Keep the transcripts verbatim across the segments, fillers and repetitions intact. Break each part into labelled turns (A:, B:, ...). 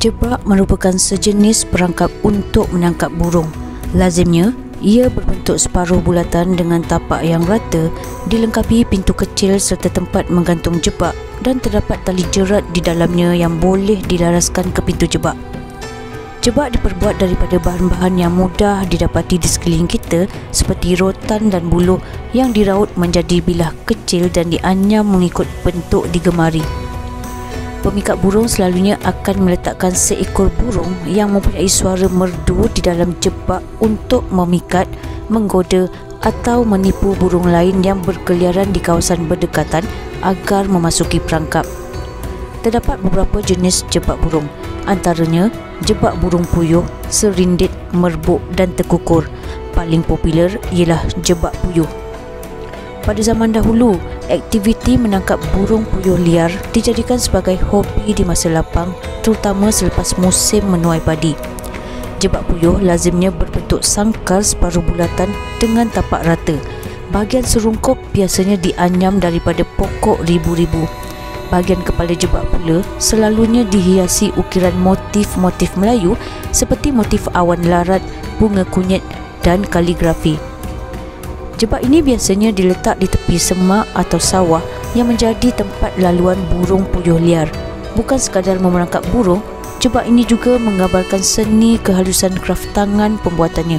A: Jebak merupakan sejenis perangkap untuk menangkap burung. Lazimnya, ia berbentuk separuh bulatan dengan tapak yang rata, dilengkapi pintu kecil serta tempat menggantung jebak, dan terdapat tali jerat di dalamnya yang boleh dilaraskan ke pintu jebak. Jebak diperbuat daripada bahan-bahan yang mudah didapati di sekeliling kita seperti rotan dan buluh yang diraut menjadi bilah kecil dan dianyam mengikut bentuk digemari. Pemikat burung selalunya akan meletakkan seekor burung yang mempunyai suara merdu di dalam jebak untuk memikat, menggoda atau menipu burung lain yang berkeliaran di kawasan berdekatan agar memasuki perangkap. Terdapat beberapa jenis jebak burung, antaranya jebak burung puyuh, serindit, merbuk dan tekukur. Paling popular ialah jebak puyuh. Pada zaman dahulu, aktiviti menangkap burung puyuh liar dijadikan sebagai hobi di masa lapang, terutama selepas musim menuai padi. Jebak puyuh lazimnya berbentuk sangkar separuh bulatan dengan tapak rata. Bahagian serungkup biasanya dianyam daripada pokok ribu-ribu. Bahagian kepala jebak pula selalunya dihiasi ukiran motif-motif Melayu seperti motif awan larat, bunga kunyit dan kaligrafi. Jebak ini biasanya diletak di tepi semak atau sawah yang menjadi tempat laluan burung puyuh liar. Bukan sekadar memerangkap burung, jebak ini juga menggambarkan seni kehalusan kraf tangan pembuatannya.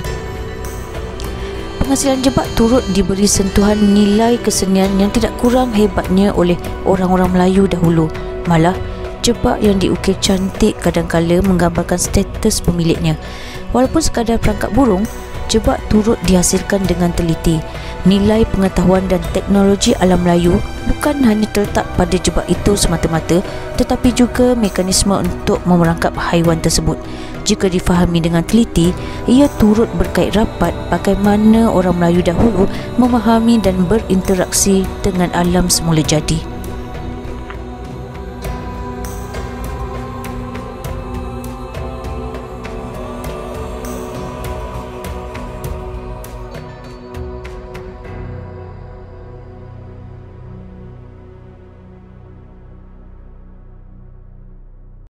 A: Penghasilan jebak turut diberi sentuhan nilai kesenian yang tidak kurang hebatnya oleh orang-orang Melayu dahulu. Malah, jebak yang diukir cantik kadangkala menggambarkan status pemiliknya. Walaupun sekadar perangkap burung, jebak turut dihasilkan dengan teliti. Nilai pengetahuan dan teknologi alam Melayu bukan hanya terletak pada jebak itu semata-mata, tetapi juga mekanisme untuk memerangkap haiwan tersebut. Jika difahami dengan teliti, ia turut berkait rapat bagaimana orang Melayu dahulu memahami dan berinteraksi dengan alam semula jadi.